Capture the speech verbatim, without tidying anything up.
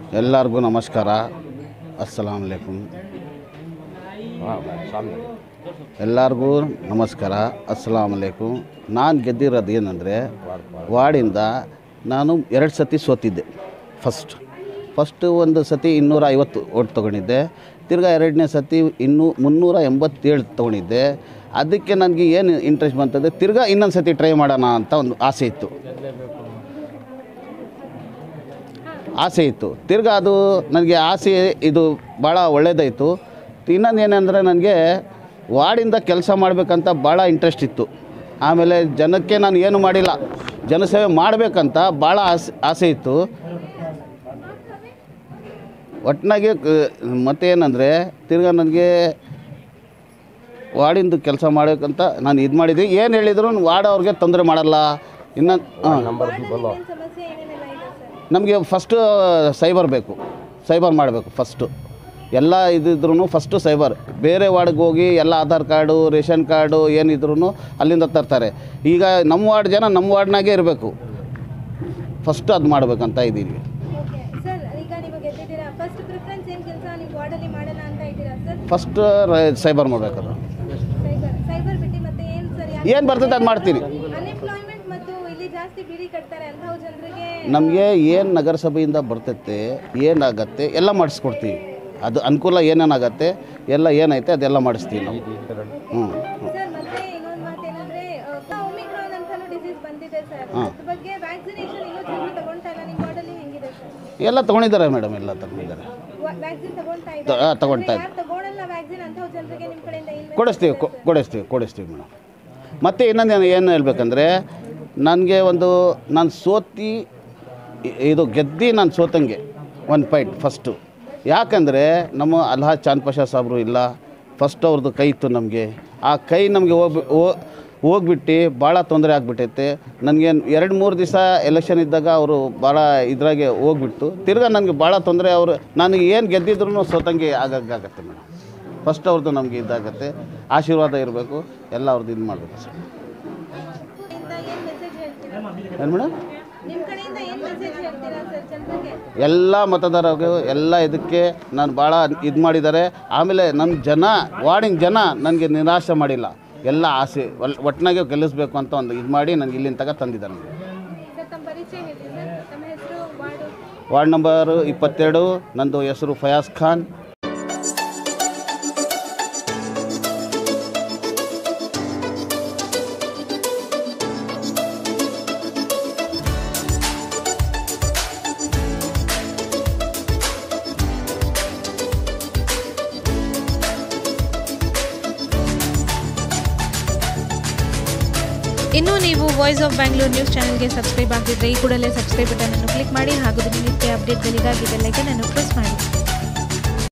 ಎಲ್ಲರಿಗೂ ನಮಸ್ಕಾರ, ಅಸ್ಸಲಾಮ್ ಅಲೈಕುಮ್. ಎಲ್ಲರಿಗೂ ನಮಸ್ಕಾರ, ಅಸ್ಸಲಾಮ್ ಅಲೈಕುಮ್. ನಾನು ಗೆದ್ದಿರೋದು ಏನಂದರೆ, ವಾರ್ಡಿಂದ ನಾನು ಎರಡು ಸತಿ ಸೋತಿದ್ದೆ. ಫಸ್ಟ್ ಫಸ್ಟು ಒಂದು ಸತಿ ಇನ್ನೂರ ಐವತ್ತು ಓಟ್ ತೊಗೊಂಡಿದ್ದೆ. ತಿರ್ಗಾ ಎರಡನೇ ಸತಿ ಇನ್ನೂ ಮುನ್ನೂರ ಎಂಬತ್ತೇಳು ತೊಗೊಂಡಿದ್ದೆ. ಅದಕ್ಕೆ ನನಗೆ ಏನು ಇಂಟ್ರೆಸ್ಟ್ ಬಂತಂದರೆ ತಿರ್ಗಾ ಇನ್ನೊಂದು ಸತಿ ಟ್ರೈ ಮಾಡೋಣ ಅಂತ ಒಂದು ಆಸೆ ಇತ್ತು ಆಸೆ ಇತ್ತು ತಿರ್ಗಾ ಅದು ನನಗೆ ಆಸೆ ಇದು ಭಾಳ ಒಳ್ಳೆಯದಾಯಿತು. ಇನ್ನೊಂದು ಏನಂದರೆ ನನಗೆ ವಾರ್ಡಿಂದ ಕೆಲಸ ಮಾಡಬೇಕಂತ ಭಾಳ ಇಂಟ್ರೆಸ್ಟ್ ಇತ್ತು. ಆಮೇಲೆ ಜನಕ್ಕೆ ನಾನು ಏನು ಮಾಡಿಲ್ಲ, ಜನಸೇವೆ ಮಾಡಬೇಕಂತ ಭಾಳ ಆಸೆ ಆಸೆ ಇತ್ತು ಒಟ್ಟಿನಾಗೆ. ಮತ್ತೇನಂದರೆ ತಿರ್ಗಾ ನನಗೆ ವಾರ್ಡಿಂದು ಕೆಲಸ ಮಾಡಬೇಕಂತ ನಾನು ಇದು ಮಾಡಿದ್ದೆ. ಏನು ಹೇಳಿದ್ರು ವಾರ್ಡ್ ಅವ್ರಿಗೆ ತೊಂದರೆ ಮಾಡಲ್ಲ. ಇನ್ನು ನಮಗೆ ಫಸ್ಟು ಸೈಬರ್ ಬೇಕು, ಸೈಬರ್ ಮಾಡಬೇಕು ಫಸ್ಟು. ಎಲ್ಲ ಇದಿದ್ರೂ ಫಸ್ಟು ಸೈಬರ್. ಬೇರೆ ವಾರ್ಡ್ಗೆ ಹೋಗಿ ಎಲ್ಲ ಆಧಾರ್ ಕಾರ್ಡು, ರೇಷನ್ ಕಾರ್ಡು ಏನಿದ್ರು ಅಲ್ಲಿಂದ ತರ್ತಾರೆ. ಈಗ ನಮ್ಮ ವಾರ್ಡ್ ಜನ ನಮ್ಮ ವಾರ್ಡ್ನಾಗೆ ಇರಬೇಕು, ಫಸ್ಟು ಅದು ಮಾಡಬೇಕಂತ ಇದ್ದೀವಿ. ಫಸ್ಟ್ ಸೈಬರ್ ಮಾಡಬೇಕದು. ಏನು ಬರ್ತದೆ ಅದು ಮಾಡ್ತೀನಿ. ನಮಗೆ ಏನು ನಗರಸಭೆಯಿಂದ ಬರ್ತೈತೆ, ಏನಾಗತ್ತೆ ಎಲ್ಲ ಮಾಡಿಸ್ಕೊಡ್ತೀವಿ. ಅದು ಅನುಕೂಲ ಏನೇನಾಗತ್ತೆ ಎಲ್ಲ ಏನೈತೆ ಅದೆಲ್ಲ ಮಾಡಿಸ್ತೀವಿ ನಾವು. ಹ್ಞೂ ಹಾಂ ಎಲ್ಲ ತೊಗೊಂಡಿದ್ದಾರೆ ಮೇಡಮ್, ಎಲ್ಲ ತಗೊಂಡಿದ್ದಾರೆ. ತಗೊಳ್ತಾ ಇದ್ದಾರೆ, ಕೊಡಿಸ್ತೀವಿ ಕೊಡಿಸ್ತೀವಿ ಕೊಡಿಸ್ತೀವಿ ಮೇಡಮ್. ಮತ್ತು ಇನ್ನೊಂದು ಏನು ಹೇಳ್ಬೇಕಂದ್ರೆ, ನನಗೆ ಒಂದು ನಾನು ಸೋತಿ ಇದು ಗೆದ್ದು ನಾನು ಸೋತಂಗೆ ಒಂದು ಪಾಯಿಂಟ್ ಫಸ್ಟು. ಯಾಕಂದರೆ ನಮ್ಮ ಅಲ್ಹಾ ಚಾಂದ್ ಪಾಷಾ ಸಾಬ್ರು ಇಲ್ಲ, ಫಸ್ಟ್ ಅವ್ರದ್ದು ಕೈ ಇತ್ತು ನಮಗೆ. ಆ ಕೈ ನಮಗೆ ಹೋಗಿ ಹೋಗ್ಬಿಟ್ಟು ಭಾಳ ತೊಂದರೆ ಆಗಿಬಿಟ್ಟೈತೆ ನನಗೆ. ಎರಡು ಮೂರು ದಿವಸ ಎಲೆಕ್ಷನ್ ಇದ್ದಾಗ ಅವರು ಭಾಳ ಇದ್ರಾಗೆ ಹೋಗ್ಬಿಟ್ಟು ತಿರ್ಗಾ ನನಗೆ ಭಾಳ ತೊಂದರೆ. ಅವರು ನನಗೆ ಏನು ಗೆದ್ದಿದ್ರು ಸೋತಂಗೆ ಆಗಾಗತ್ತೆ ಮೇಡಮ್. ಫಸ್ಟ್ ಅವ್ರದ್ದು ನಮಗೆ ಇದಾಗತ್ತೆ. ಆಶೀರ್ವಾದ ಇರಬೇಕು, ಎಲ್ಲ ಅವ್ರದ್ದು ಇದು ಮಾಡಬೇಕು ಸರ್. ಏನು ಮೇಡಮ್, ಎಲ್ಲ ಮತದಾರರಿಗೂ ಎಲ್ಲ ಇದಕ್ಕೆ ನಾನು ಭಾಳ ಇದು ಮಾಡಿದ್ದಾರೆ. ಆಮೇಲೆ ನನ್ನ ಜನ ವಾರ್ಡಿನ ಜನ ನನಗೆ ನಿರಾಶೆ ಮಾಡಿಲ್ಲ. ಎಲ್ಲ ಆಸೆ ಒಟ್ಟಿನಾಗೆ ಗೆಲ್ಲಿಸ್ಬೇಕು ಅಂತ ಒಂದು ಇದು ಮಾಡಿ ನನಗೆ ಇಲ್ಲಿನ ತಗ ತಂದಿದ್ದಾರೆ. ವಾರ್ಡ್ ನಂಬರು ಇಪ್ಪತ್ತೆರಡು, ನಂದು ಹೆಸರು ಫಯಾಜ್ ಖಾನ್. ಇನ್ನೂ ನೀವು ವಾಯ್ಸ್ ಆಫ್ ಬ್ಯಾಂಗ್ಳೂರ್ ನ್ಯೂಸ್ ಚಾನೆಲ್ಗೆ ಸಬ್ಸ್ಕ್ರೈಬ್ ಆಗಿದ್ದರೆ ಈ ಕೂಡಲೇ ಸಬ್ಸ್ಕ್ರೈಬ್ ಬಟನ್ ಅನ್ನು ಕ್ಲಿಕ್ ಮಾಡಿ ಹಾಗೂ ದಿನನಿತ್ಯ ಅಪ್ಡೇಟ್ಗಳಿಗಾಗಿ ಬೆಲ್ ಐಕಾನ್ ಅನ್ನು ಪ್ರೆಸ್ ಮಾಡಿ.